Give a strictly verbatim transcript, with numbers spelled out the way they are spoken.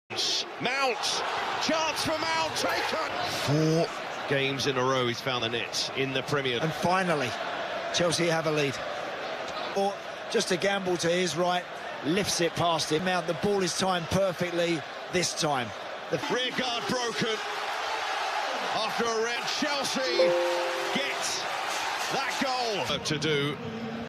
Mount, chance for Mount, taken. Four games in a row he's found the net in the Premier. And finally, Chelsea have a lead. Or just a gamble to his right, lifts it past him. Mount, the ball is timed perfectly this time. The rear guard broken after a red. Chelsea get that goal to do.